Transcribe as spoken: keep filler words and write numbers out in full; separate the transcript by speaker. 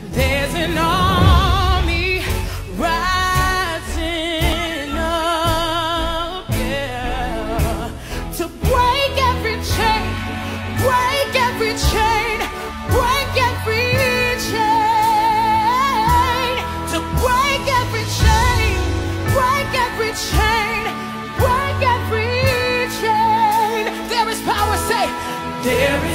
Speaker 1: There's an army rising up, yeah, to break every chain, break every chain, break every chain, to break every chain, break every chain, break every chain. There is power, say, there is